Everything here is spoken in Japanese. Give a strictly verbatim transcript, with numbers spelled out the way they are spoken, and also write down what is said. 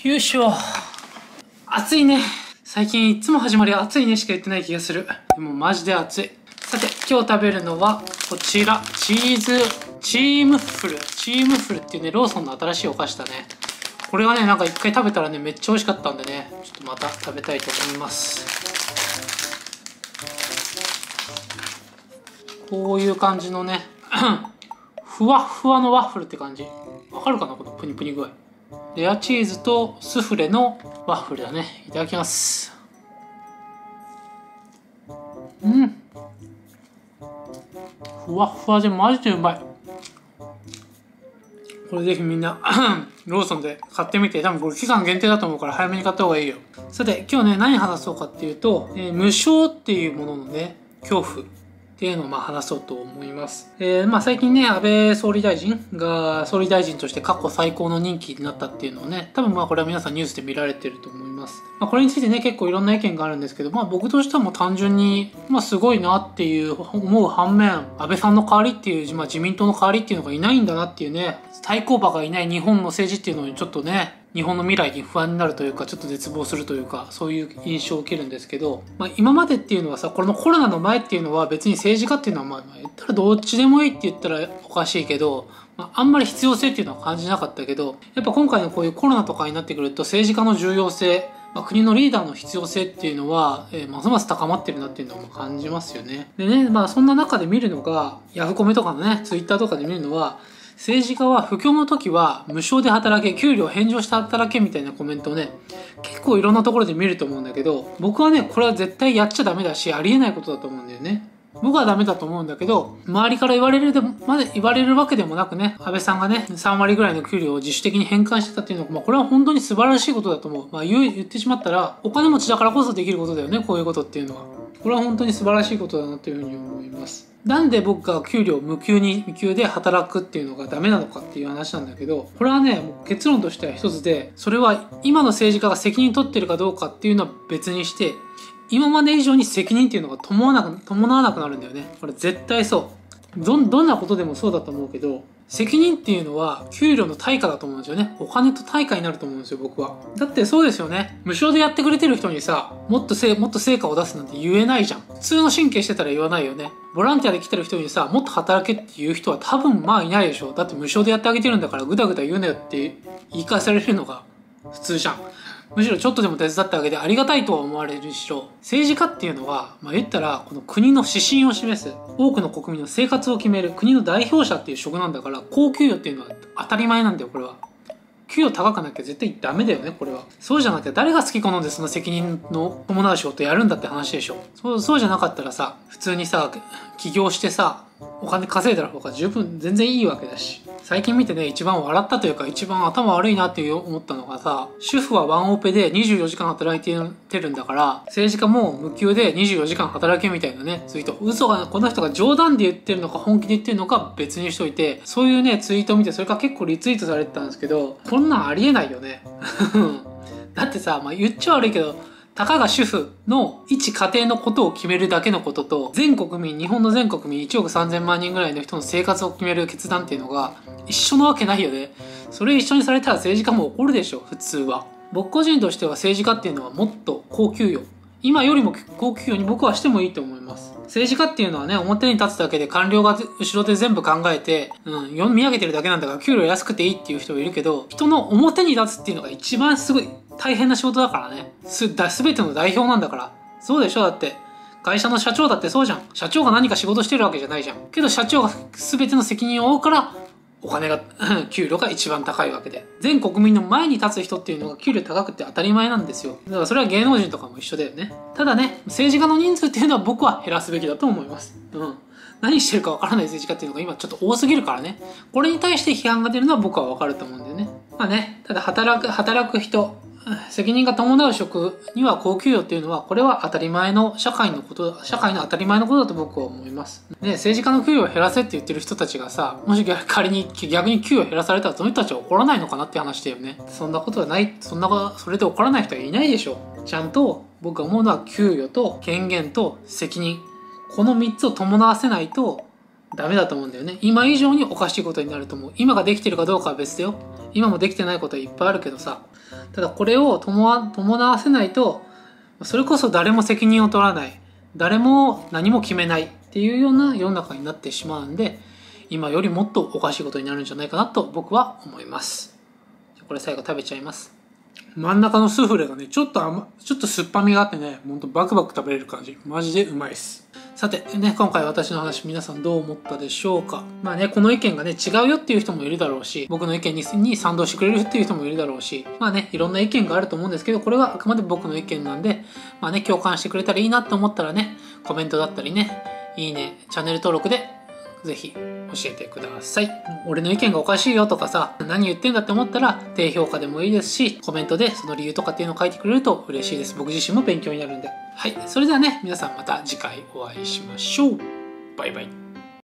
よいしょ。暑いね。最近いつも始まり暑いねしか言ってない気がする。でもマジで暑い。さて、今日食べるのはこちら。チーズ、チームフル。チームフルっていうね、ローソンの新しいお菓子だね。これはね、なんか一回食べたらね、めっちゃ美味しかったんでね、ちょっとまた食べたいと思います。こういう感じのね、ふわっふわのワッフルって感じ。わかるかなこのプニプニ具合。レアチーズとスフレのワッフルだね。いただきます。うん。ふわっふわでマジでうまい。これぜひみんなローソンで買ってみて。多分これ期間限定だと思うから早めに買った方がいいよ。さて今日ね、何話そうかっていうと、えー、無償っていうもののね、恐怖っていうのをまあ話そうと思います。えー、まあ最近ね、安倍総理大臣が総理大臣として過去最高の任期になったっていうのをね、多分まあこれは皆さんニュースで見られてると思います。まあこれについてね、結構いろんな意見があるんですけど、まあ僕としてはもう単純に、まあすごいなっていう思う反面、安倍さんの代わりっていう、まあ自民党の代わりっていうのがいないんだなっていうね、対抗馬がいない日本の政治っていうのにちょっとね、日本の未来に不安になるというか、ちょっと絶望するというか、そういう印象を受けるんですけど、まあ、今までっていうのはさ、このコロナの前っていうのは別に政治家っていうのは、まあ、言ったらどっちでもいいって言ったらおかしいけど、まあ、あんまり必要性っていうのは感じなかったけど、やっぱ今回のこういうコロナとかになってくると、政治家の重要性、まあ、国のリーダーの必要性っていうのは、えー、ますます高まってるなっていうのを感じますよね。でね、まあそんな中で見るのが、ヤフコメとかのね、ツイッターとかで見るのは、政治家は不況の時は無償で働け、給料返上して働けみたいなコメントをね、結構いろんなところで見ると思うんだけど、僕はね、これは絶対やっちゃダメだし、ありえないことだと思うんだよね。僕はダメだと思うんだけど、周りから言われるでも、まで言われるわけでもなくね、安倍さんがね、さんわりぐらいの給料を自主的に返還してたっていうのは、まあこれは本当に素晴らしいことだと思う。まあ言う、言ってしまったら、お金持ちだからこそできることだよね、こういうことっていうのは。これは本当に素晴らしいことだなというふうに思います。なんで僕が給料無給に無給で働くっていうのがダメなのかっていう話なんだけど、これはね、もう結論としては一つで、それは今の政治家が責任取ってるかどうかっていうのは別にして、今まで以上に責任っていうのが伴わなく、伴わなくなるんだよね。これ絶対そう。ど、どんなことでもそうだと思うけど、責任っていうのは給料の対価だと思うんですよね。お金と対価になると思うんですよ、僕は。だってそうですよね。無償でやってくれてる人にさ、もっとせ、もっと成果を出すなんて言えないじゃん。普通の神経してたら言わないよね。ボランティアで来てる人にさ、もっと働けっていう人は多分まあいないでしょ。だって無償でやってあげてるんだからぐだぐだ言うなよって言い返されるのが普通じゃん。むしろちょっとでも手伝ってあげてありがたいとは思われるしろ、政治家っていうのは、まあ言ったら、この国の指針を示す、多くの国民の生活を決める国の代表者っていう職なんだから、高給与っていうのは当たり前なんだよ、これは。給与高くなきゃ絶対ダメだよね、これは。そうじゃなきゃ誰が好き好んでその責任の伴う仕事やるんだって話でしょ。そう、そうじゃなかったらさ、普通にさ、起業してさ、お金稼いだら方が十分全然いいわけだし。最近見てね、一番笑ったというか一番頭悪いなって思ったのがさ、主婦はワンオペでにじゅうよじかん働いてるんだから、政治家も無給でにじゅうよじかん働けみたいなね、ツイート。嘘が、この人が冗談で言ってるのか本気で言ってるのか別にしといて、そういうね、ツイートを見て、それから結構リツイートされてたんですけど、こんなんありえないよね。だってさ、まあ言っちゃ悪いけど、たかが主婦の一家庭のことを決めるだけのことと、全国民、日本の全国民いちおくさんぜんまんにんぐらいの人の生活を決める決断っていうのが一緒なわけないよね。それ一緒にされたら政治家も怒るでしょ、普通は。僕個人としては政治家っていうのはもっと高給与。今よりも高給与に僕はしてもいいと思います。政治家っていうのはね、表に立つだけで官僚が後ろで全部考えて、うん、読み上げてるだけなんだから給料安くていいっていう人もいるけど、人の表に立つっていうのが一番すごい大変な仕事だからね。す、だ、すべての代表なんだから。そうでしょだって。会社の社長だってそうじゃん。社長が何か仕事してるわけじゃないじゃん。けど社長が全ての責任を負うから、お金が、給料が一番高いわけで。全国民の前に立つ人っていうのが給料高くて当たり前なんですよ。だからそれは芸能人とかも一緒だよね。ただね、政治家の人数っていうのは僕は減らすべきだと思います。うん。何してるかわからない政治家っていうのが今ちょっと多すぎるからね。これに対して批判が出るのは僕はわかると思うんだよね。まあね、ただ働く、働く人、責任が伴う職には高給与っていうのは、これは当たり前の社会のこと、社会の当たり前のことだと僕は思います。ね、政治家の給与を減らせって言ってる人たちがさ、もし仮に逆に給与を減らされたらその人たちは怒らないのかなって話だよね。そんなことはない、そんな、それで怒らない人はいないでしょ。ちゃんと僕が思うのは給与と権限と責任。このみっつを伴わせないと、 ダメだと思うんだよね。今以上におかしいことになると思う。今ができてるかどうかは別だよ。今もできてないことはいっぱいあるけどさ。ただこれを伴わせないと、それこそ誰も責任を取らない。誰も何も決めないっていうような世の中になってしまうんで、今よりもっとおかしいことになるんじゃないかなと僕は思います。これ最後食べちゃいます。真ん中のスフレがね、ちょっと甘、ちょっと酸っぱみがあってね、ほんとバクバク食べれる感じ。マジでうまいです。さて、ね、今回私の話皆さんどう思ったでしょうか。まあね、この意見がね、違うよっていう人もいるだろうし、僕の意見にに賛同してくれるっていう人もいるだろうし、まあね、いろんな意見があると思うんですけど、これはあくまで僕の意見なんで、まあね、共感してくれたらいいなと思ったらね、コメントだったりね、いいね、チャンネル登録で、ぜひ教えてください。俺の意見がおかしいよとかさ、何言ってんだって思ったら低評価でもいいですし、コメントでその理由とかっていうのを書いてくれると嬉しいです。僕自身も勉強になるんで。はい。それではね、皆さんまた次回お会いしましょう。バイバイ。